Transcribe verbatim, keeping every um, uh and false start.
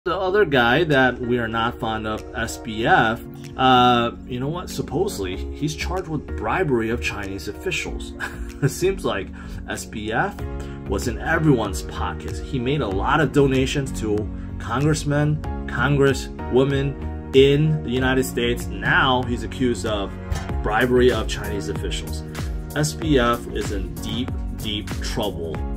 The other guy that we are not fond of, S B F, uh, you know what? Supposedly, he's charged with bribery of Chinese officials. It seems like S B F was in everyone's pockets. He made a lot of donations to congressmen, congresswomen in the United States. Now he's accused of bribery of Chinese officials. S B F is in deep, deep trouble